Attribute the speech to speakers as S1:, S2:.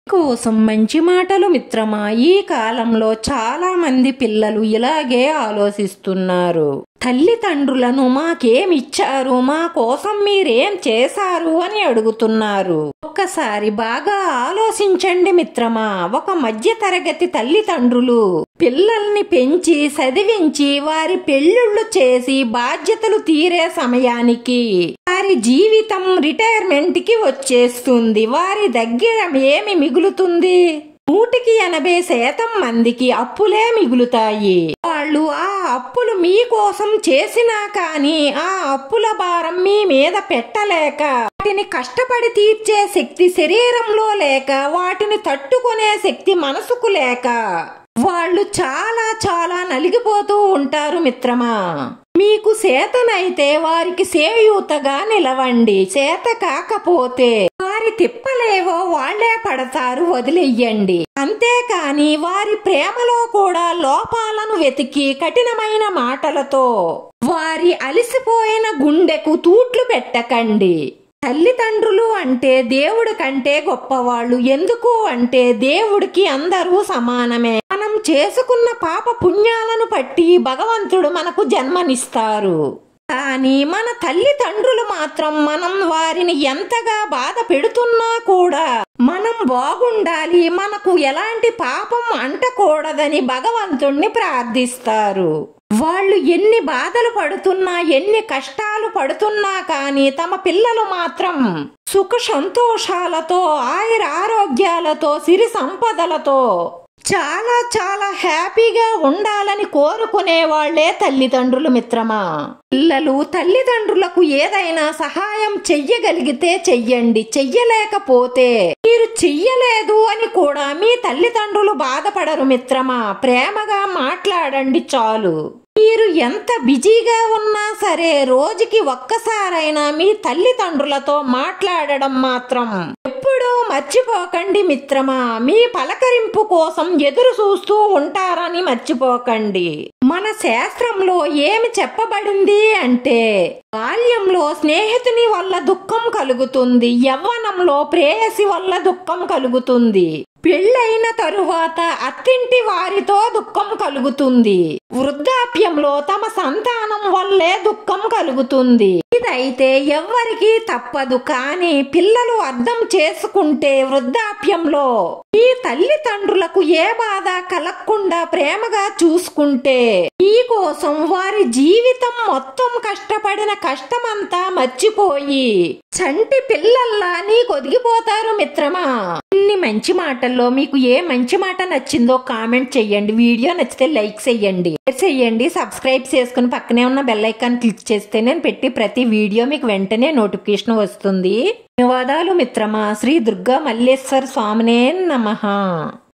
S1: కోసం మంచి మాటలు మిత్రమా. ఈ కాలంలో చాలా మంది పిల్లలు ఇలాగే ఆలోచిస్తున్నారు. తల్లిదండ్రులను మాకేమిచ్చారు, మా కోసం మీరేం చేశారు అని అడుగుతున్నారు. ఒక్కసారి బాగా ఆలోచించండి మిత్రమా. ఒక మధ్య తరగతి తల్లిదండ్రులు పిల్లల్ని పెంచి చదివించి వారి పెళ్లిళ్లు చేసి బాధ్యతలు తీరే సమయానికి వారి జీవితం రిటైర్మెంట్ కి వచ్చేస్తుంది. వారి దగ్గర ఏమి మిగులుతుంది? 180% మందికి అప్పులే మిగులుతాయి. వాళ్ళు ఆ అప్పులు మీకోసం చేసినా కానీ ఆ అప్పుల భారం మీ మీద పెట్టలేక, వాటిని కష్టపడి తీర్చే శక్తి శరీరంలో లేక, వాటిని తట్టుకునే శక్తి మనసుకు లేక వాళ్ళు చాలా చాలా నలిగిపోతూ ఉంటారు మిత్రమా. మీకు చేతనైతే వారికి చేయూతగా నిలవండి. చేత కాకపోతే వారి తిప్పలేవో వాళ్లే పడతారు, వదిలేయండి. అంతేకాని వారి ప్రేమలో కూడా లోపాలను వెతికి కఠినమైన మాటలతో వారి అలసిపోయిన గుండెకు తూట్లు పెట్టకండి. తల్లిదండ్రులు అంటే దేవుడి కంటే గొప్పవాళ్ళు. ఎందుకు అంటే దేవుడికి అందరూ సమానమే. మనం చేసుకున్న పాప పుణ్యాలను బట్టి భగవంతుడు మనకు జన్మనిస్తారు. కానీ మన తల్లిదండ్రులు మాత్రం మనం వారిని ఎంతగా బాధ పెడుతున్నా కూడా మనం బాగుండాలి, మనకు ఎలాంటి పాపం అంటకూడదని భగవంతుణ్ణి ప్రార్థిస్తారు. వాళ్ళు ఎన్ని బాధలు పడుతున్నా, ఎన్ని కష్టాలు పడుతున్నా కానీ తమ పిల్లలు మాత్రం సుఖ సంతోషాలతో, ఆయుర ఆరోగ్యాలతో, సిరి సంపదలతో చాలా చాలా హ్యాపీగా ఉండాలని కోరుకునే వాళ్లే తల్లిదండ్రులు మిత్రమా. పిల్లలు తల్లిదండ్రులకు ఏదైనా సహాయం చెయ్యగలిగితే చెయ్యండి. చెయ్యలేకపోతే మీరు చెయ్యలేదు అని కూడా మీ తల్లిదండ్రులు బాధపడరు మిత్రమా. ప్రేమగా మాట్లాడండి చాలు. మీరు ఎంత బిజీగా ఉన్నా సరే రోజుకి ఒక్కసారైనా మీ తల్లిదండ్రులతో మాట్లాడడం మాత్రం ఎప్పుడూ మర్చిపోకండి మిత్రమా. మీ పలకరింపు కోసం ఎదురు చూస్తూ ఉంటారని మర్చిపోకండి. మన శాస్త్రంలో ఏమి చెప్పబడింది అంటే, బాల్యంలో స్నేహితుని వల్ల దుఃఖం కలుగుతుంది, యవ్వనంలో ప్రేయసి వల్ల దుఃఖం కలుగుతుంది, పెళ్ళైన తరువాత అత్తింటి వారితో దుఃఖం కలుగుతుంది, వృద్ధాప్యంలో తమ సంతానం వల్లే దుఃఖం కలుగుతుంది. ఇదైతే ఎవ్వరికీ తప్పదు. కానీ పిల్లలు అర్థం చేసుకుంటే వృద్ధాప్యంలో మీ తల్లిదండ్రులకు ఏ బాధ కలగకుండా ప్రేమగా చూసుకుంటే మీకోసం వారి జీవితం మొత్తం కష్టపడిన కష్టమంతా మర్చిపోయి చంటి పిల్లల్లా నీకు ఒదిగిపోతారు మిత్రమా. ఇన్ని మంచి మాటల్లో మీకు ఏ మంచి మాట నచ్చిందో కామెంట్ చెయ్యండి. వీడియో నచ్చితే లైక్ చెయ్యండి, షేర్ చెయ్యండి, సబ్స్క్రైబ్ చేసుకుని పక్కనే ఉన్న బెల్ ఐకాన్ క్లిక్ చేస్తే నేను పెట్టి ప్రతి వీడియో మీకు వెంటనే నోటిఫికేషన్ వస్తుంది. ధన్యవాదాలు మిత్రమా. శ్రీ దుర్గా మల్లేశ్వర స్వామినే నమః.